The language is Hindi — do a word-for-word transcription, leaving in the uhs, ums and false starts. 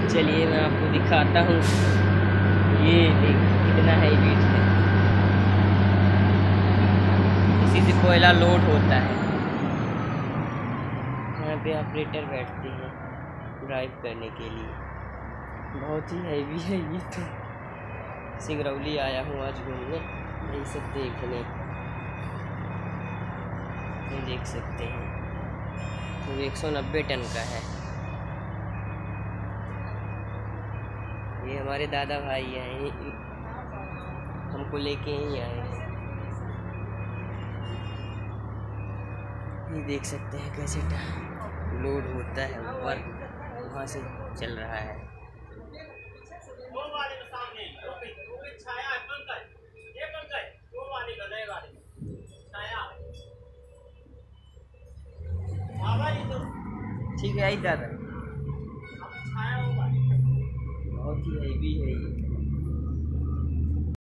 चलिए मैं आपको दिखाता हूँ। ये देख कितना है वेट है। इसी से कोयला लोड होता है। यहाँ पे ऑपरेटर बैठते हैं ड्राइव करने के लिए। बहुत ही हैवी है ये तो। सिंगरौली आया हूँ आज घूमने, यही सब देखने। ये देख सकते हैं तो एक सौ नब्बे टन का है। ये हमारे दादा भाई हैं, हमको लेके ही आए हैं। ये देख सकते हैं कैसे लोड होता है ऊपर, वहाँ से चल रहा है। ठीक है आई दादा, बहुत ही हैवी है ये।